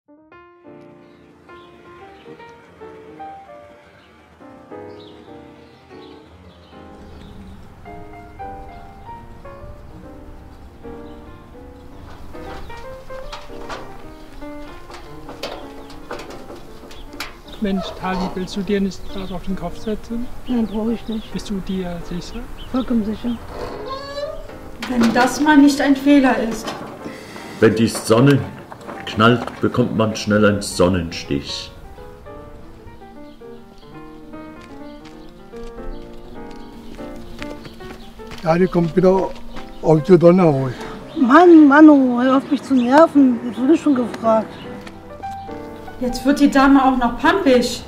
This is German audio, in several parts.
Mensch, Tali, willst du dir nicht was auf den Kopf setzen? Nein, brauche ich nicht. Bist du dir sicher? Vollkommen sicher. Wenn das mal nicht ein Fehler ist. Wenn die Sonne knallt, bekommt man schnell einen Sonnenstich. Ja, die kommt wieder aus der Sonne raus. Mann, Manu, hör auf mich zu nerven. Das wurde schon gefragt. Jetzt wird die Dame auch noch pampig.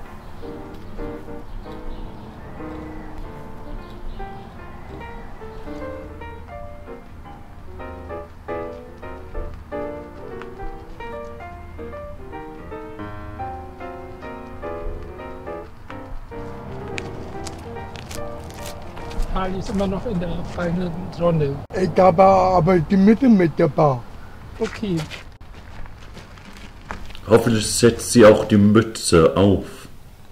Tali ist immer noch in der freien Sonne. Ich habe aber die Mitte mit dabei. Okay. Hoffentlich setzt sie auch die Mütze auf.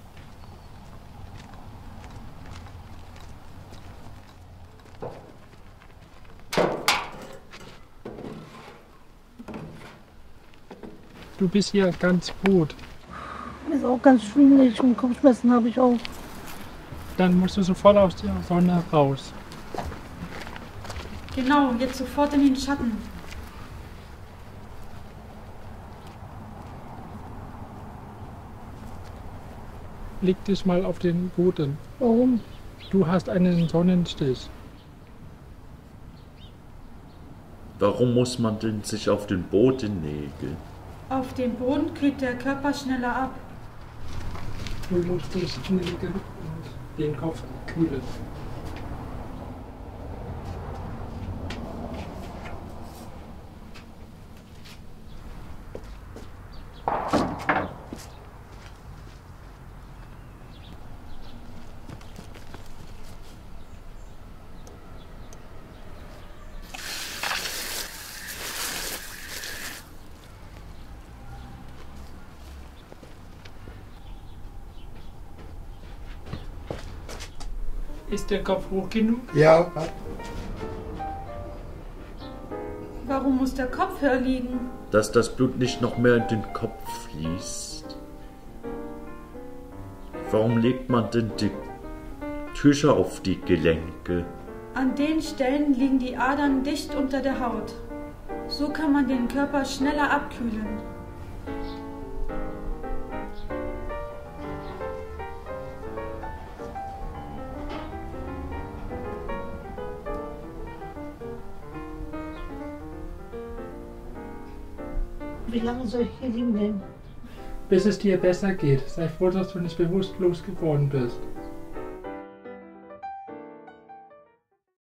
Du bist hier ganz gut. Mir ist auch ganz schwindelig und Kopfschmerzen habe ich auch. Dann musst du sofort aus der Sonne raus. Genau, jetzt sofort in den Schatten. Leg dich mal auf den Boden. Warum? Du hast einen Sonnenstich. Warum muss man denn sich auf den Boden legen? Auf dem Boden kühlt der Körper schneller ab. Du musst dich hinlegen und den Kopf kühlen. Ist der Kopf hoch genug? Ja, Warum muss der Kopf höher liegen? Dass das Blut nicht noch mehr in den Kopf fließt. Warum legt man denn die Tücher auf die Gelenke? An den Stellen liegen die Adern dicht unter der Haut. So kann man den Körper schneller abkühlen. Wie lange soll ich hier liegen bleiben? Bis es dir besser geht. Sei froh, dass du nicht bewusstlos geworden bist.